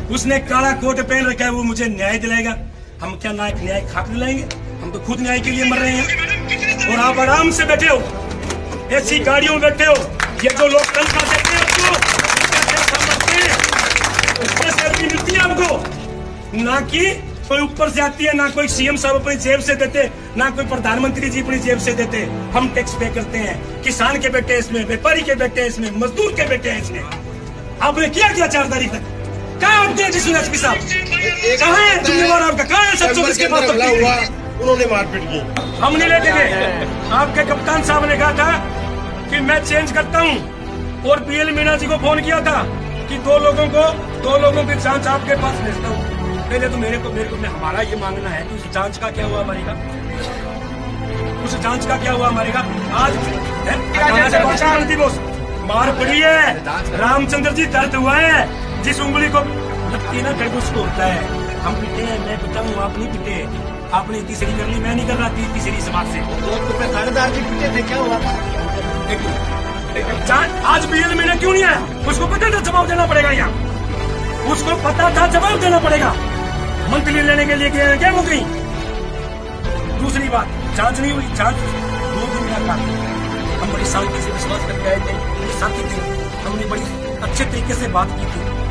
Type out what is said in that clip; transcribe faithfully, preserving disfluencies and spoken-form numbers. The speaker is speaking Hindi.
उसने काला कोट पहन रखा है, वो मुझे न्याय दिलाएगा। हम क्या न्याय न्याय खाकर दिलाएंगे? हम तो खुद न्याय के लिए मर रहे हैं। और आप आराम से बैठे हो, ऐसी गाड़ियों में बैठे हो। ये जो लोग तनख्वाह देते हैं उसको सैलरी मिलती है आपको, ना कि कोई ऊपर से आती है, ना कोई सीएम साहब अपनी जेब से देते, ना कोई प्रधानमंत्री जी अपनी जेब से देते। हम टैक्स पे करते हैं। किसान के बेटे इसमें, व्यापारी के बेटे इसमें, मजदूर के बेटे इसमें। आपने किया क्या चार तारीख तक? कहाँ आपके एसपी साहब? कहाँ है जिम्मेवार आपका? कहाँ है सब चौबीस के पास? उन्होंने मारपीट की। हम नहीं लेके गए। आपके कप्तान साहब ने कहा था कि मैं चेंज करता हूँ, और पीएल मीणा जी को फोन किया था कि दो लोगों को दो लोगों की जांच आपके पास भेजता हूँ। पहले तो मेरे को मेरे को हमारा ये मांगना है कि उस जांच का क्या हुआ हमारे का, उस जांच का क्या हुआ हमारे का? आज मार पड़ी है, रामचंद्र जी दर्द हुआ है। जिस उंगली को लगती ना दर्द उसको होता है। हम पिटे हैं, मैं पिटा हूँ, आप नहीं पिटे। आपने तीसरी कर ली, मैं नहीं कर रहा थी तीसरी समाज से। थानेदार जी पिटे थे, क्या हुआ था? आज पीएल मीणा क्यों नहीं आया? उसको पता था जवाब देना पड़ेगा यहाँ, उसको पता था जवाब देना पड़ेगा। मंथली लेने के लिए गए क्या वो गई? दूसरी बात, जांच नहीं हुई। जांच दो दिन में का हम बड़ी शांति से विश्वास करके आए थे, बड़ी साथी थे, हमने बड़ी अच्छे तरीके से बात की थी।